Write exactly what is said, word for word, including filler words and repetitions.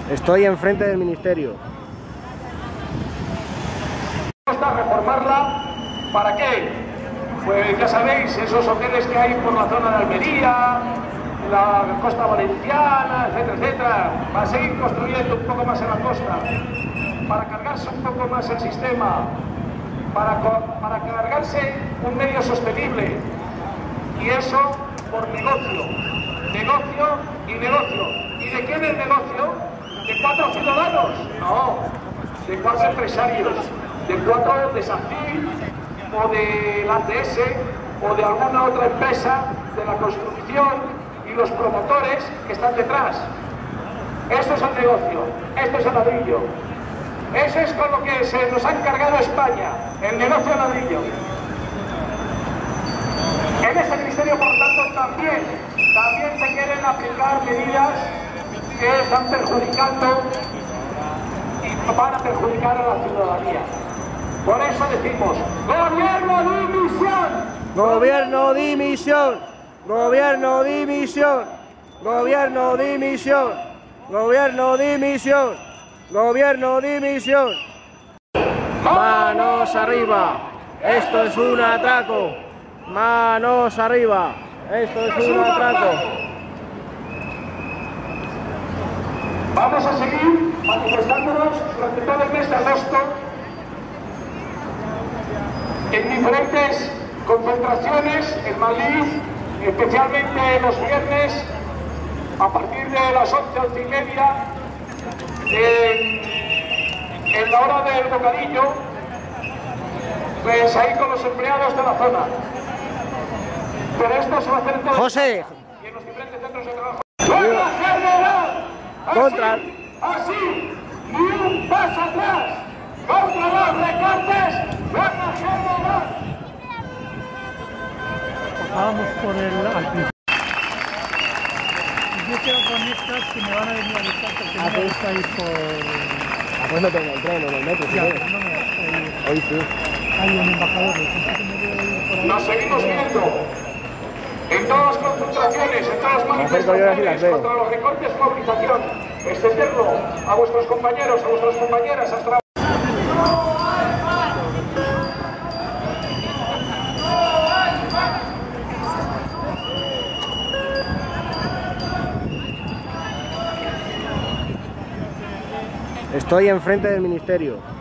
Estoy enfrente del ministerio. Está reformarla. ¿Para qué? Pues ya sabéis, esos hoteles que hay por la zona de Almería, la costa valenciana, etcétera, etcétera. Va a seguir construyendo un poco más en la costa, para cargarse un poco más el sistema, para, para cargarse un medio sostenible. Y eso por negocio, negocio y negocio. ¿Y de quién es negocio? ¿De cuatro ciudadanos? No, de cuatro empresarios, de cuatro de SACIR o de la A T S o de alguna otra empresa de la construcción y los promotores que están detrás. Esto es el negocio, esto es el ladrillo. Eso es con lo que se nos ha encargado España, el negocio del ladrillo. En este ministerio, por lo tanto, también, también se quieren aplicar medidas que están perjudicando y van a perjudicar a la ciudadanía. Por eso decimos, ¡Gobierno dimisión! ¡Gobierno dimisión! ¡Gobierno dimisión! ¡Gobierno dimisión! ¡Gobierno dimisión! ¡Gobierno dimisión! ¡Manos arriba! ¡Esto es un atraco! ¡Manos arriba! ¡Esto es un atraco! Vamos a seguir manifestándonos durante todo el mes de agosto en diferentes concentraciones en Madrid, especialmente los viernes, a partir de las once, once y media, en, en la hora del bocadillo, pues ahí con los empleados de la zona. Pero esto se va a hacer en todo José. y en los diferentes centros de trabajo. ¡Guardia General! Así, Contra. así, ni un paso atrás, contra los recortes, ¡Guardia General! Pasábamos por el alpiste. Yo quiero cronistas que me van a venir a buscar porque no me gusta ir por... Ah, pues no tengo el tren o el metro, si Ya, quieres. no me gusta ir. Hoy sí. Hay un embajador, entonces me voy a ir por ahí. Nos seguimos viendo en todas las concentraciones, en todas las manifestaciones contra los recortes, movilización, extenderlo a vuestros compañeros, a vuestras compañeras, hasta Estoy enfrente del ministerio.